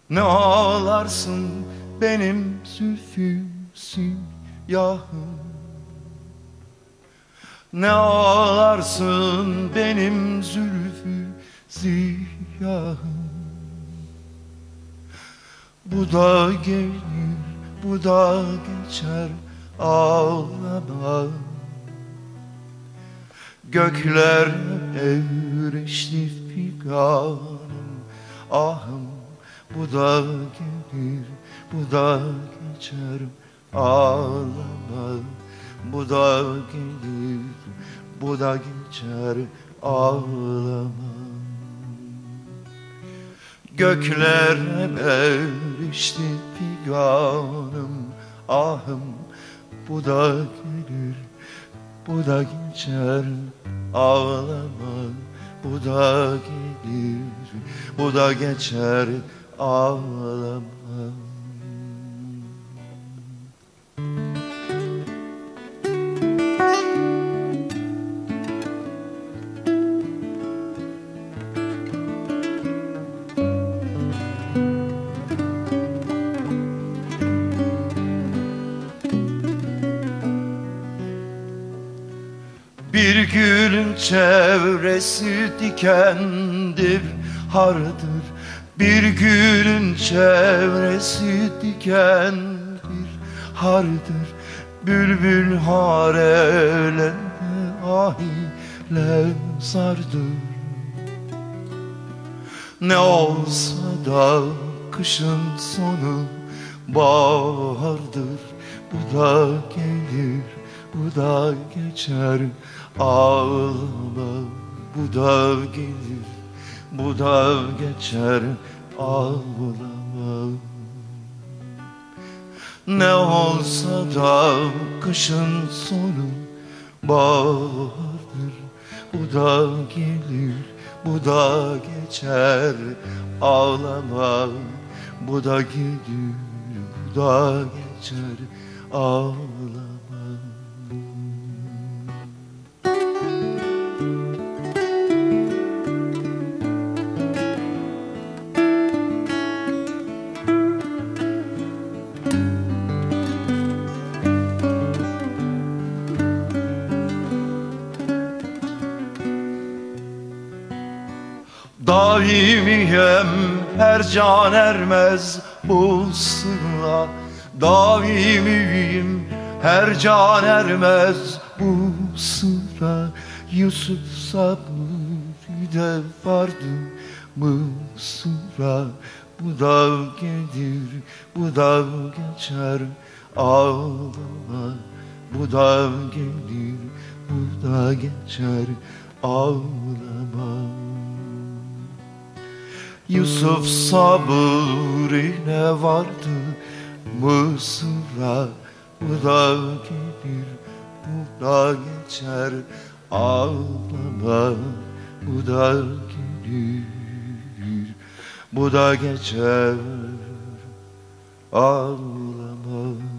Ne ağlarsın benim zülfü siyahım, ne ağlarsın benim zülfü siyahım. Bu da gelir, bu da geçer, ağlama. Gökler evreşti figanım, ahım. Bu da gelir, bu da geçer, ağlama. Bu da gelir, bu da geçer, ağlama. Gökler erişti figanım, ahım. Bu da gelir, bu da geçer, ağlama. Bu da gelir, bu da geçer, ağlama. Bir gülün çevresi dikendir, hardır. Bir gülün çevresi dikendir, hardır. Bülbül harelerine ahiler sardır. Ne olsa da kışın sonu bahardır. Bu da gelir, bu da geçer, ağlama. Bu da gelir, bu da geçer, ağlama. Ne olsa da kışın sonu bahardır. Bu da gelir, bu da geçer, ağlama. Bu da gelir, bu da geçer, ağlama. Daimiyem her can ermez bu sırra. Daimiyim her can ermez bu sıra. Yusuf Sabri'de vardı Mısır'a. Bu da gelir, bu da geçer, ağlama. Bu da gelir, bu da geçer, ağlama. Yusuf Sabri'ne vardı Mısır'a. Bu da gelir, bu da geçer, ağlama. Bu da gelir, bu da geçer, ağlama.